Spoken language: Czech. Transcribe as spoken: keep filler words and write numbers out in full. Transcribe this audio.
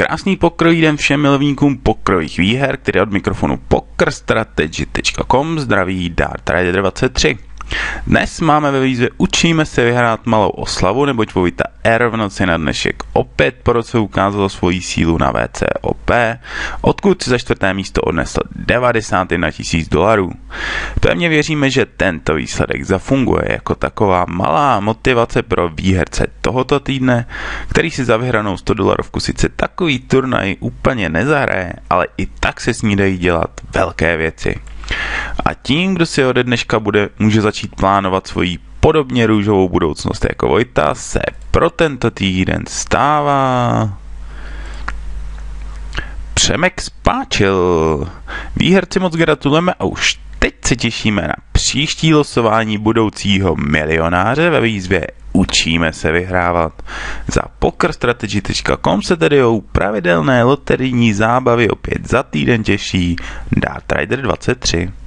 Krásný pokrojný den všem milovníkům pokrových výher, který od mikrofonu pokerstrategy tečka com zdraví Dart Rider dvacet tři. Dnes máme ve výzvě Učíme se vyhrát malou oslavu, neboť Vojta R v noci na dnešek opět po roce ukázalo svoji sílu na V C O P, odkud si za čtvrté místo odnesl devadesát jedna tisíc dolarů. Pevně věříme, že tento výsledek zafunguje jako taková malá motivace pro výherce tohoto týdne, který si za vyhranou sto dolarovku sice takový turnaj úplně nezahraje, ale i tak se s ní dají dělat velké věci. A tím, kdo si ode dneška bude, může začít plánovat svoji podobně růžovou budoucnost jako Vojta, se pro tento týden stává Přemek Spáčil. Výherci moc gratulujeme a už teď se těšíme na příští losování budoucího milionáře ve výzvě Učíme se vyhrávat. Za pokerstrategy tečka com se tedy o pravidelné loterijní zábavy opět za týden těší Dart Rider dvacet tři.